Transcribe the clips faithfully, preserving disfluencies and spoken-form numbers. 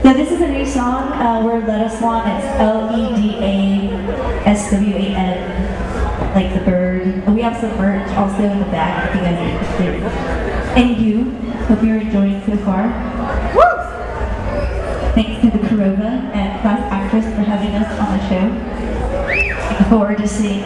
So this is a new song. Uh, we're Ledaswan. It's L E D A S W A N, like the bird. We have some merch also in the back if you guys are interested. Anywho, hope you're enjoying so far. Woo! Thanks to the Korova and Class Actress for having us on the show. Looking forward to seeing.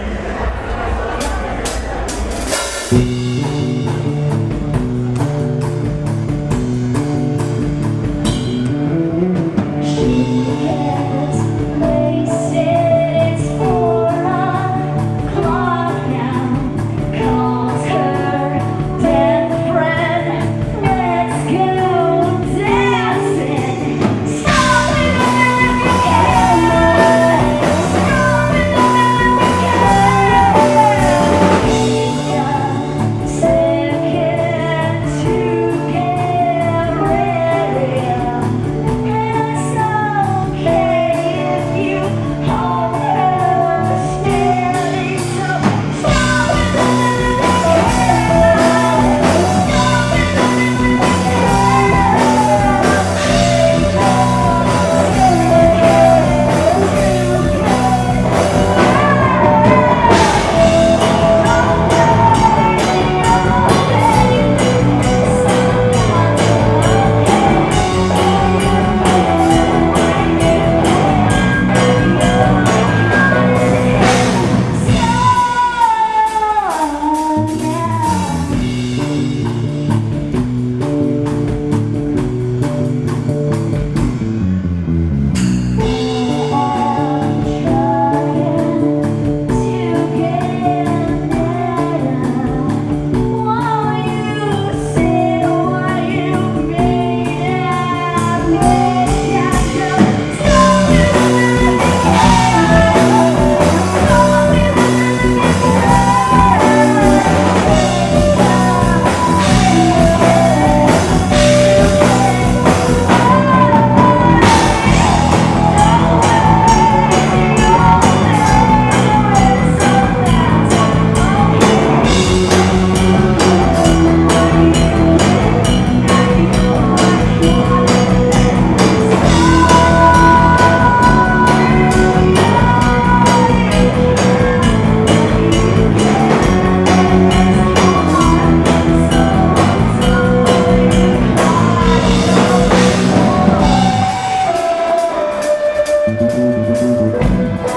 Thank you.